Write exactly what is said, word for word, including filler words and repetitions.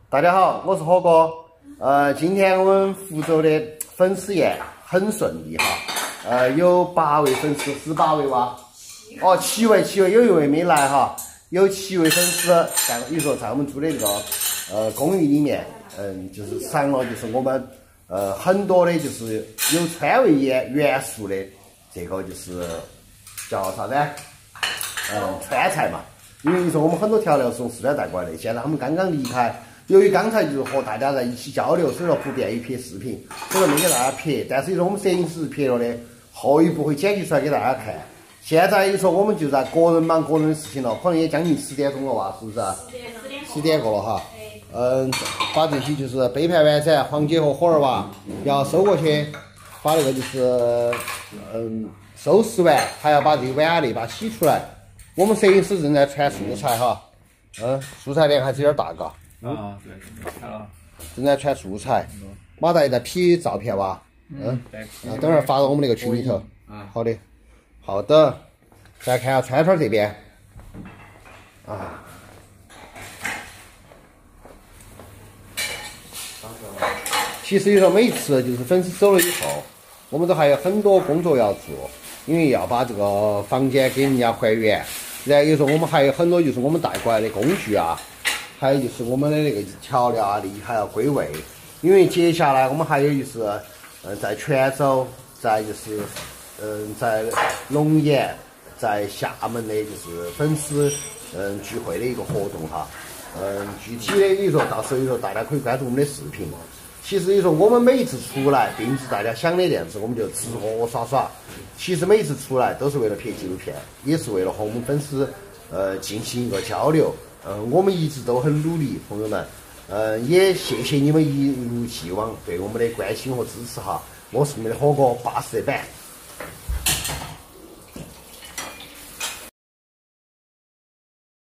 大家好，我是火哥。呃，今天我们福州的粉丝宴很顺利哈。呃，有八位粉丝，是八位哇？哦，七位，七位，有一位没来哈。有七位粉丝，在比如说在我们租的这个呃公寓里面，嗯，就是赏了就是我们呃很多的就是有川味元元素的这个就是叫啥子？嗯，川菜嘛。因为你说我们很多调料是从四川带过来的，现在他们刚刚离开。由于刚才就是和大家在一起交流，所以说不便于拍视频，所以说没给大家拍。但是说我们摄影师拍了的，后一步会剪辑出来给大家看。现在一说我们就在个人忙个人的事情了，可能也将近十点钟了吧，是不是？十点过了哈。嗯，把这些就是杯盘碗盏，黄姐和火儿娃要收过去，把那个就是嗯收拾完，还要把这个碗啊那把洗出来。我们摄影师正在传素材哈，嗯，素材量还是有点大嘎。 啊，对，看了。 正在传素材，马大爷在 P 照片哇，嗯，啊，等会儿发到我们那个群里头。啊，好的，好的。再看下川川这边，啊，其实有时候每一次就是粉丝走了以后，我们都还有很多工作要做，因为要把这个房间给人家还原，然后有时候我们还有很多就是我们带过来的工具啊。还有就是我们的那个调料啊，那还要归位，因为接下来我们还有就是，呃，在泉州，在就是，嗯，在龙岩，在厦门的就是粉丝，嗯，聚会的一个活动哈，嗯，具体的有时候到时候有时候大家可以关注我们的视频。其实有时候我们每一次出来，并不是大家想的那样子，我们就吃喝耍耍。其实每一次出来都是为了拍纪录片，也是为了和我们粉丝，呃，进行一个交流。嗯，我们一直都很努力，朋友们。嗯，也谢谢你们一如既往对我们的关心和支持哈。我是你们的火哥，巴适的板。